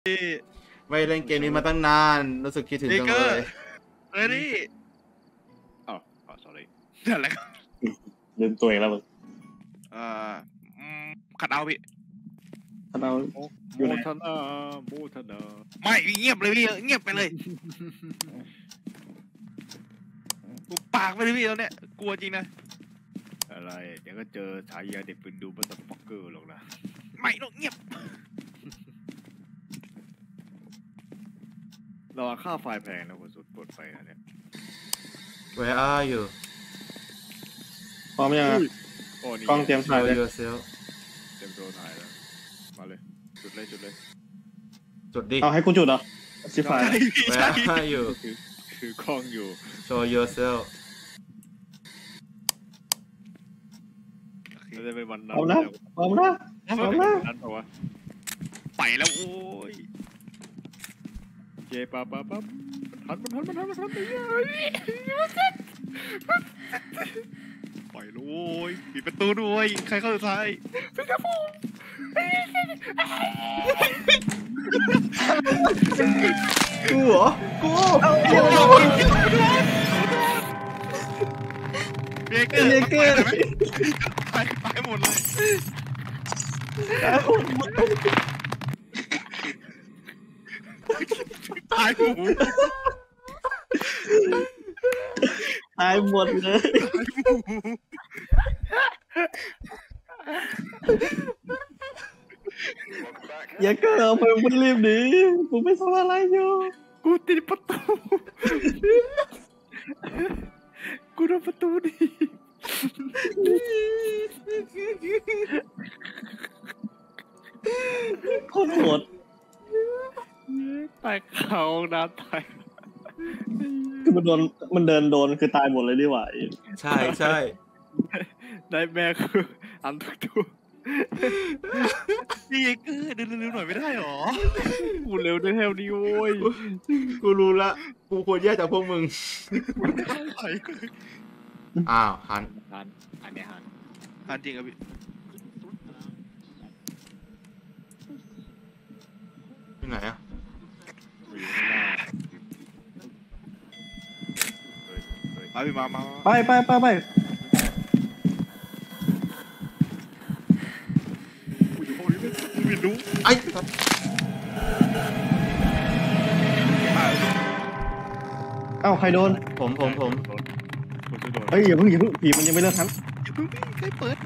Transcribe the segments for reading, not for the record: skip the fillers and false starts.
ไม่เล่นเกมนี้มาตั้งนานรู้สึกคิดถึงจังเลยนี่อ๋อ sorry นั่นแหละลืมตัวเองแล้วมึงขัดเอาพี่ขัดเอาโมทนาไม่เงียบเลยพี่เงียบไปเลยปากไปเลยพี่แล้วเนี่ยกลัวจริงนะอะไรเดี๋ยวก็เจอฉายาเด็กปืนดูบัตเตอร์ฟ็อกเกอร์หรอกนะไม่ต้องเงียบเราค่าไฟแพงนะคุณสุดปวดไฟนะเนี่ย Where are you พร้อมยังกล้องเตรียมถ่ายเลยเตรียมตัวถ่ายแล้วมาเลยจุดเลยจุดดิเอาให้กูจุดเหรอชิฟาย Where are you ถือกล้องอยู่ Show yourself จะเป็นวันนั้นพร้อมนะนั้นเปล่าวะไปแล้วโอ้ยเจ๊ปั๊บทันไปเลยปล่อยเลยโว้ยปิดประตูด้วยใครเข้าสุดท้ายเป็นกระผมกูเหรอกูเบเกอร์ตายหมดเลยตายหมูตายหมดเลยอย่าเกิดเอาไปมึงรีบหนีกูไม่ทำอะไรอยู่กูติดประตูกูโดนประตูดิโคตรโหดตายเขาน้ำตายคือมันเดินโดนคือตายหมดเลยดีกว่าใช่ได้แม่คืออันทุกนี่เกอร์เดินเร็วหน่อยไม่ได้หรอกูเร็วได้เท่านี้โว้ยกูรู้ละกูควรแยกจากพวกมึงอ้าวหันอันนี้หันจริงครับพี่ที่ไหนอะไปพี่มาไปไม่รู้ไอ้เอ้าใครโดนผมเฮ้ยอย่าเพิ่งผีมันยังไม่เลิกครับอย่าเพิ่งใครเปิด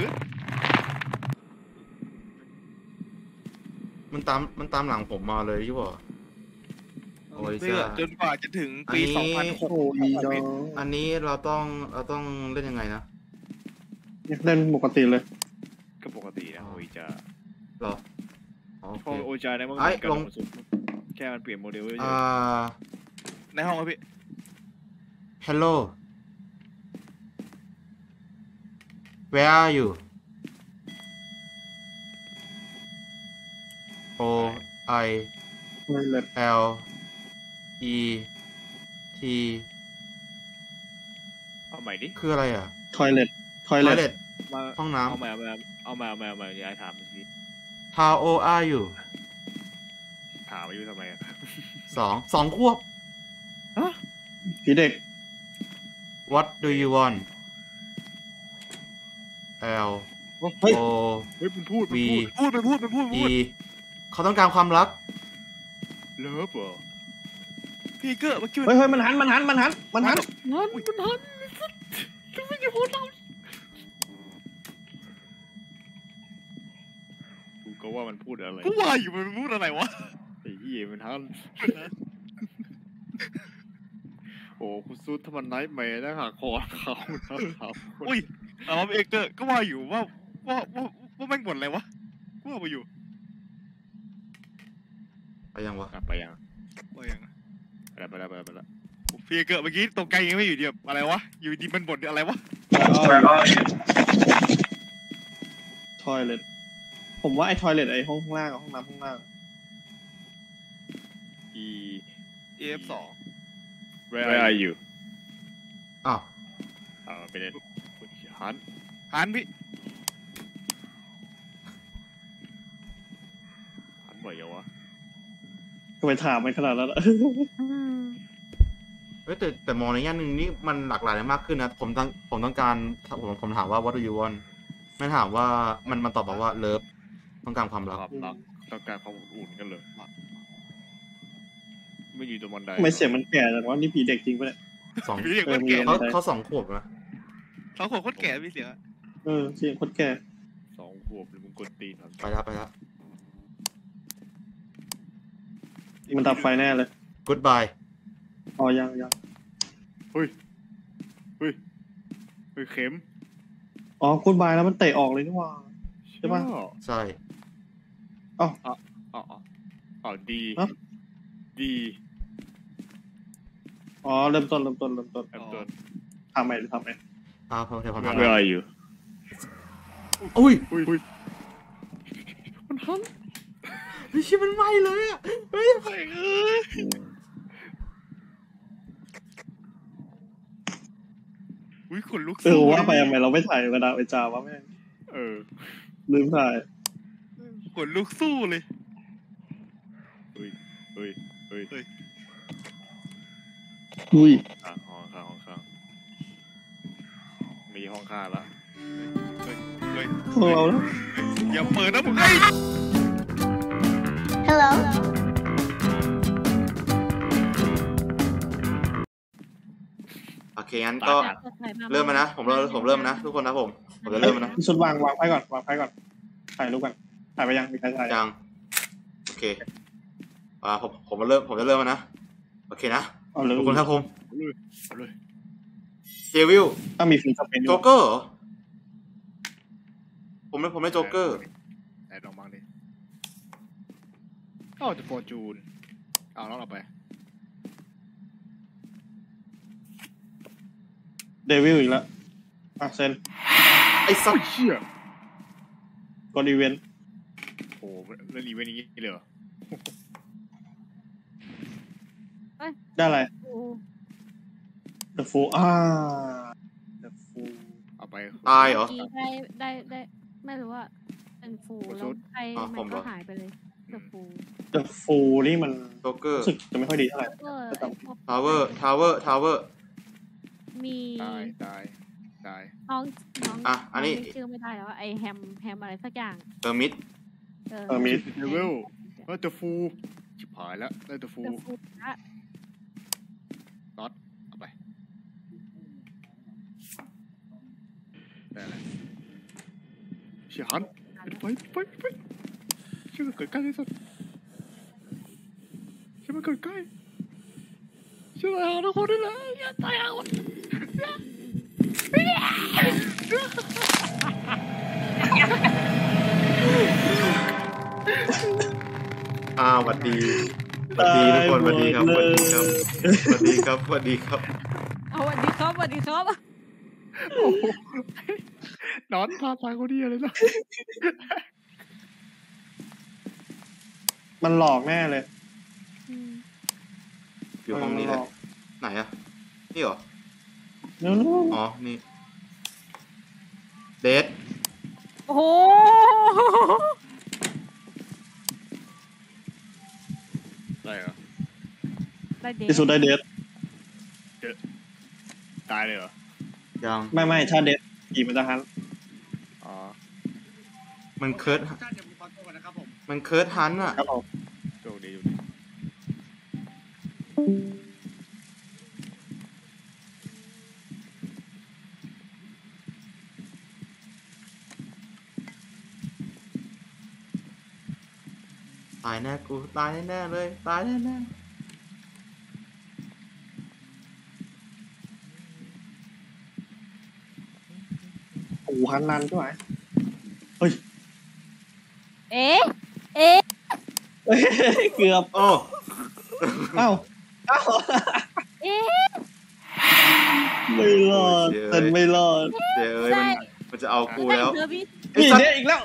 มันตามหลังผมมาเลยใช่ป่ะโอ้ยจนกว่าจะถึงปี2006 อันนี้เราต้องเล่นยังไงนะเล่นปกติเลยก็ปกตินะโอ้ยจะหรอโอ้ยจะได้มั้งลงแค่มันเปลี่ยนโมเดลในห้องครับพี่ Hello Where are you O I L E T เอาใหม่ดิคืออะไรอ่ะ Toilet ห้องน้ำเอามาอย่าถามสิ How old are you ถามอายุทำไมอ่ะ 2 ขวบผีเด็ก What do you want L O V E เขาต้องการความรักเลิฟเหรอพี่เกอร์เมื่อกี้เฮ้ยมันหันไม่อยู่พูดเรากูก็ว่ามันพูดอะไรกูว่าอยู่มันพูดอะไรวะไอ้เหี้ยมันหันโอ้คุณซูดถ้ามันไนท์แมร์นะหาคอเขาอุ้ยเอกเกอร์ก็ว่าอยู่ว่าแม่งบ่นอะไรวะกูว่าไปอยู่ไปยังวะไปยังไปแล้วพี่เกอร์เมื่อกี้ตกใจยังไม่อยู่เดียวอะไรวะอยู่ดีมันบ่นอะไรวะ Toilet ผมว่าไอ้ Toilet ไอ้ห้องล่างห้องน้ำข้างล่าง EF2 Where are you อ้าวไปเล่นหันพี่หันบ่อยยังวะทำไมถามมันขนาดนั้นอะเฮ้ยแต่มองในแง่หนึ่งนี่มันหลากหลายมากขึ้นนะผมต้องการผมถามว่า what do you want ไม่ถามว่ามันตอบมาว่าเลิฟต้องการความรักความรักต้องการความอุ่นกันเลยไม่อยู่ตรงบันไดทำไมเสียงมันแก่จังวะนี่ผีเด็กจริงปะเนี่ยสองพี่เสียงโคตรแก่เขา2 ขวบนะเขาโคตรแก่พี่เสียงเสียงโคตรแก่ 2 ขวบหรือมึงกดตีนไปแล้วมันดับไฟแน่เลย goodbye อ๋อยังเฮ้ยเข็มอ๋อกูดบายแล้วมันเตะออกเลยนี่หว่า ใช่ปะใช่อ๋อดีฮะดีอ๋อเริ่มต้นแอปต้นทำไมเทำไมดี๋ยวผมเมื่ทำอไรอยู่อุ้ยมันหันเฮ้ยมันไหม้เลยอ่ะเฮ้ยอุ้ยขนลุกว่าไปทำไมเราไม่ถ่ายกระดาษไปจาวะแม่งลืมถ่ายขนลุกสู้เลยเฮ้ยอุ้ยห้องข้างมีห้องข้างละพวกเราแล้วอย่าเปิดนะผม Hello. โอเคงั้นก็เริ่มมานะผมเริ่มนะทุกคนนะผมจะเริ่มนะสุดวางไพ่ก่อนถ่ายรูปก่อนถ่ายไปยังมีใครถ่ายยังโอเคผมจะเริ่มนะโอเคนะเอาเลยทุกคนครับผมเอาเลยเดวิลต้องมีฟิงเกอร์เพนโจ๊กเกอร์เหรอผมไม่โจ๊กเกอร์ไหนลองบ้างดิอ๋อจะฟอร์จูนเอาแล้วเราไปเดวิลอีกแล้วเซนไอ้สัสเชี่ยกดอีเวนต์โอ้เล่นอีเวนต์นี้เลยเหรอได้อะไรโอ้ The Fool The Fool เอาไปตายเหรอเมื่อกี้ได้ไม่รู้ว่าเป็นฟูแล้วใครมันก็หายไปเลยเดอะฟู The Fool นี่มันโจ๊กเกอร์รู้สึกจะไม่ค่อยดีเท่าไหร่ทาวเวอร์มีตายน้องอ่ะอันนี้ชื่อไม่ได้แล้วไอแฮมอะไรสักอย่างเออมิดมีเดวิลแล้วเดอะฟูชิบหายแล้วได้เดอะฟูเดอะฟูละน็อตเอาไปได้แล้วเชี่ยหันไปเชี่ยมันเกิดใกล้ที่สุดเชี่ยมันเกิดใกล้เชี่ยมันหาทุกคนได้เลยอย่าตายเอาหวัดดีทุกคนหวัดดีครับเอาสวัสดีครับโอ้โหนอนพาตายคนเดียวเลยนะมันหลอกแน่เลยอยู่ห้องนี้เลยไหนอะนี่เหรอนู้อ๋อนี่เดทโอ้โหได้เหรอได้เด็ที่สุดได้เดทตายเลยเหรอยังไม่ถ้าเดทกี่มันจะฮันอ๋อมันเคิร์ดฮันต์อะครับผมโชคดีตายแน่กูตายแน่เลยตายแน่โอ้ฮันนันใช่ไหมเอ๊ะเกือบโอ้เอ้าเอ๊ะไม่รอดเซนไม่รอดเดี๋ยวมันจะเอากูแล้วเธอพี่นี่เดทอีกแล้ว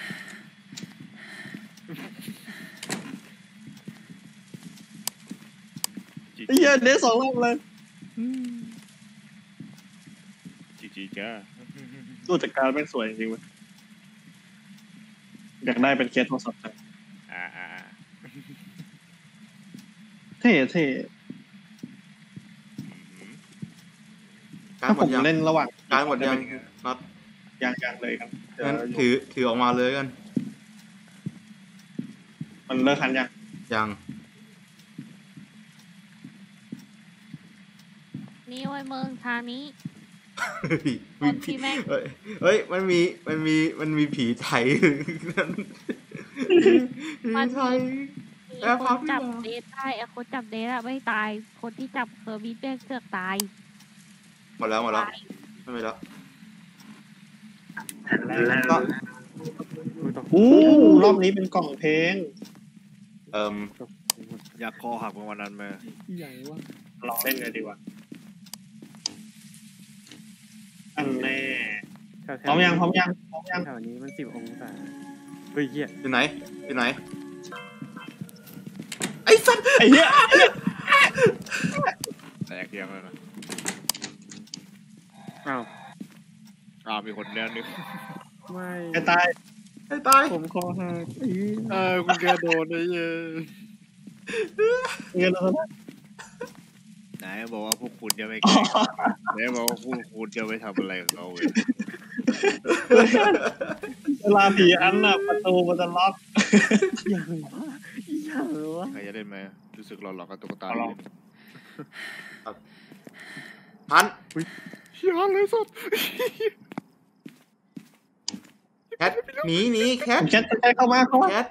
ไอ้เหี้ยเดท2 รอบเลยจีจ้าตู้จัดการแม่งสวยจริงๆเว้ยอยากได้เป็นเคสโทรศัพท์จังอ่าเท่เท่การถ้าหมผดมยังเล่นระหว่างการหมดยังน็อตยังเลยครับเดี๋ยวงั้นอยู่ถือออกมาเลยกันมันเลิกคันยังยังนี่ไว้เมืองทางนี้มีผีเฮ้ยมันมีผีไทยผีไทยมีแล้วคพันบจับดีกว่าเดทได้คนจับเดทอะไม่ตาย คนที่จับเคอร์บี้เลือกตายหมดแล้วไม่มีแล้วก็อู้รอบนี้เป็นกล่องเพลงอยากคอหักเมื่อวันนั้นไหมใหญ่วะลองเล่นเลยดีกว่าอันแน่พร้อมยังพร้อมยังพร้อมยังแถวนี้มัน10 องศาเฮ้ยเหี้ยอยู่ไหนไอ้สัตว์ไอ้เหี้ยแตกเดียวเลยนะอ้าวมีคนเดียวนึงไม่ไอ้ตายผมคอหักคุณแกโดนไอ้เหี้ยเงินเราไหนบอกว่าพวกคุณจะไม่เก่งไหนบอกว่าพวกคุณจะไม่ทำอะไรกับเขาเลยเวลาผีอันน่ะประตูมันจะล็อกอย่างวะใครจะเล่นไหมรู้สึกหลอนๆกับตุ๊กตาเอาลองฮันเชี่ยเลยสุดแคทหนีแคทแคทเข้ามาแคท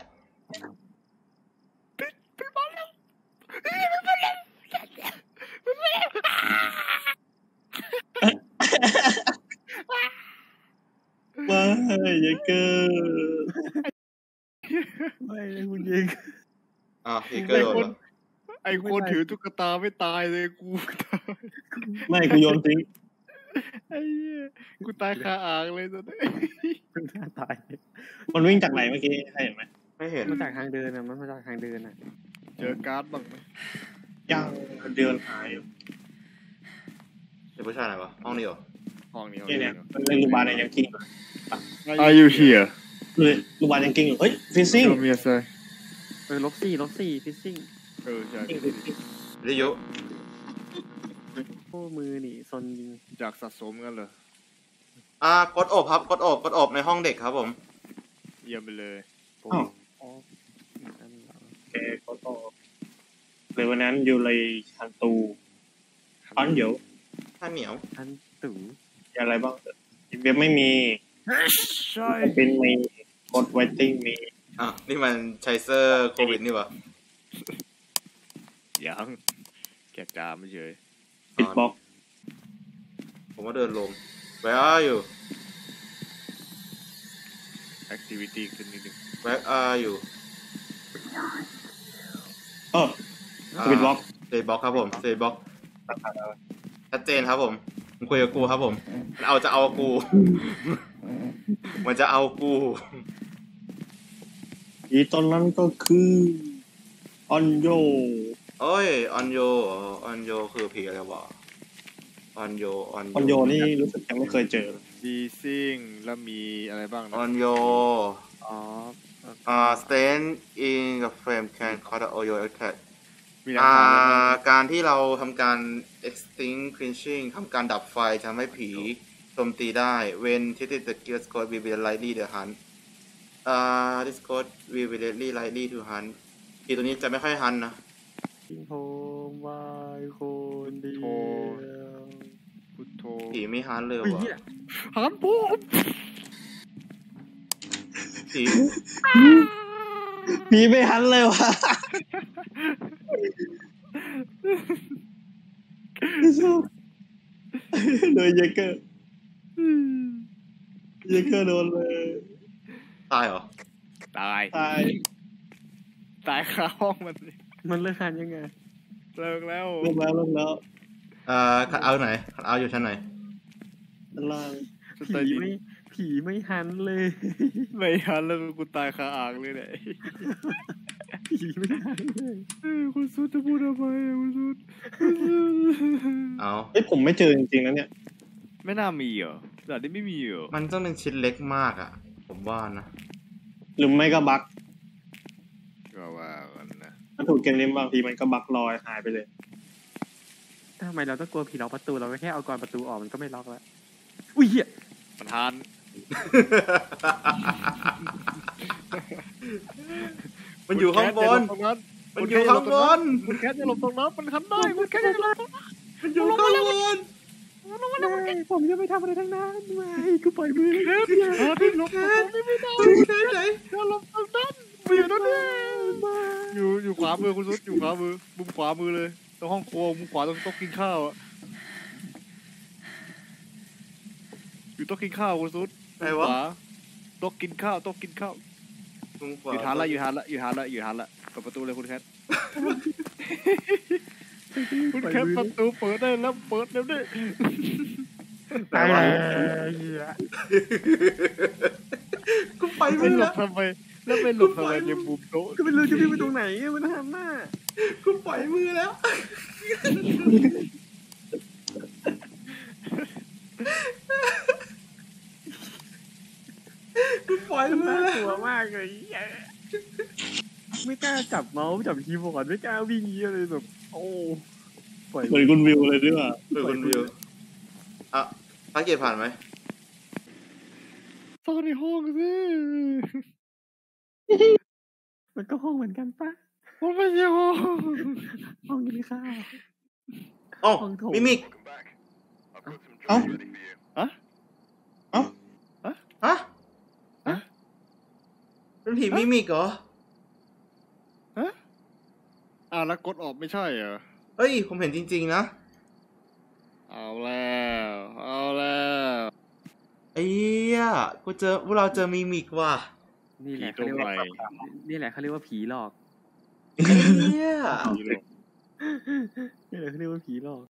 มาเยเกอร์ไม่เลยคุณยิงเฮเกอร์โดนไอ้คนถือตุ๊กตาไม่ตายเลยกูไม่กูโยนทิ้งไอ้เหี้ยกูตายคาอ่างเลยสุดมันน่าตายมันวิ่งจากไหนเมื่อกี้เห็นไหมไม่เห็นมาจากทางเดินอ่ะมันมาจากทางเดินอ่ะเจอการ์ดบ้างไหมยังเดินหายเด็กผู้ชายไหนวะห้องนี้เหรอห้องนี้นี่เนี่ยมันเล่นลูกบาลในยังกิ้ง Are you here เลยลูกบาลยังกิ้งอยู่เฮ้ยฟิซซิ่ง Show me a sign -4 ฟิซซิ่งใช่วิทยุโอ้มือนี่ซนยิงจากสะสมกันเหรอกดอบครับกดอบในห้องเด็กครับผมเยี่ยมไปเลยโอ้อันเหรอโอเคโฟโต้เลยวันนั้นอยู่เลยฮันตูอันเดี๋ยวข้าวเหนียวอันตู่อะไรบ้างเว็บไม่มีใช่เป็นมีกดไวติ้งมีนี่มันไชเซอร์โควิดนี่วะยังแกจามไม่เฉยปิดบล็อกผมว่าเดินลง Where are you activity ขึ้นนิดนึง Where are you ปิดบล็อกเซย์บล็อกครับผมเซย์บล็อกชัดเจนครับผมมันคุยกับกูครับผมมันจะเอากู มันจะเอากูอีตอนนั้นก็คือออนโยโอ้ยออนโยคือผีอะไรวะออนโยออนโยนี่รู้สึกยังไม่เคยเจอดีซิ่งแล้วมีอะไรบ้างอนะอนโย stand in the frame can cause the audio attack มีหลักฐานอะไรบ้างการที่เราทำการ extinguishing ทำการดับไฟทำให้ผีโจมตีได้ when treated the gear code will be likely to hunt this code will be likely to hunt ผีตัวนี้จะไม่ค่อยฮันนะโฮมวายคนเดียวพุทโธผีไม่ฮันเลยเฮ้ยวะเหี้ยหันผมผีผีไม่หันเลยวะโดยเยเกอร์โดนเลยตายเหรอตายตายคาห้องมันเลยมันเลิกหันยังไงเลิกแล้วลงแล้วคัดเอาไหนคัดเอาอยู่ชั้นไหนด้านล่างผีไม่หันเลยไม่หันแล้วกูตายคาอ่างเลยเนี่ยผีไม่หันเลยคุณสุดจะพูดทำไมคุณสุดเอาเฮ้ยผมไม่เจอจริงๆนะเนี่ยไม่น่ามีเหรอแต่นี้ไม่มีเหรอมันต้องเป็นชิ้นเล็กมากอ่ะ ผมว่านะหรือไม่ก็บั๊กก็ว่ากันนะวัตถุเกมนี้บางทีมันก็บั๊กลอยหายไปเลยทำไมเราต้องกลัวผีล็อกประตูเราก็แค่เอากรประตูออกมันก็ไม่ล็อกแล้วอุ้ยเหี้ยประธานมันอยู่ข้างบน มันอยู่ข้างบนคุณแคทจะหลบตรงนั้นมันทำได้คุณแคทจะหลบมันอยู่ข้างบนไม่ผมจะไม่ทำอะไรทั้งนั้นไม่กูปล่อยมือแคทที่หลบตรงนั้นไม่ได้แค่ไหนอย่าหลบตรงนั้นไม่อยู่ตรงนี้อยู่ขวามือคุณซุดอยู่ขวามือมุมขวามือเลยตรงห้องครัวมุมขวาตรงโต๊ะกินข้าวอะอยู่โต๊ะกินข้าวคุณซุดไหนวะขวาโต๊ะกินข้าวโต๊ะกินข้าวมุมขอวายู่ฐานละอยู่ฐานละอยู่ฐานละอยู่ฐานละเปิดประตูเลยคุณแคทคุณแคทประตูเปิดได้แล้วเปิดเร็วดิไหนวะเหี้ยกูไปไม่ไม่หลแล้บวทำไมแล้วไม่หลบทำไมยังมุมโต๊ะก็ไม่รู้จะวิ่งไปตรงไหนมันหันหน้ากูปล่อยมือแล้วกูปล่อยมือน่าแล้วกลัวมากเลยไม่กล้าจับเมาส์จับคีย์บอร์ดไม่กล้าวิ่งเงี้ยเลยแบบโอ้ปล่อยเหมือนคุณวิวเลยด้วยว่าเออคุณวิวอ่ะภารกิจผ่านไหมซ่อนในห้องสิมันก็ห้องเหมือนกันปะมันไม่ใช่ห้องห้องกินข้าวอ๋อห้องโถงมิมิกเอ้าอะฮะฮะเป็นผีมิมิกเหรอแล้วกดออกไม่ใช่เหรอเฮ้ย ผมเห็นจริงๆนะเอาแล้วเอาแล้วไอ้เหี้ยพวกเราเจอมิมิกว่ะนี่แหผีละตรงไหนนี่แหละเขาเรียกว่าผีหลอกไอ้เหี้ยผีหลอกนี่แหละเขาเรียกว่าผีหลอก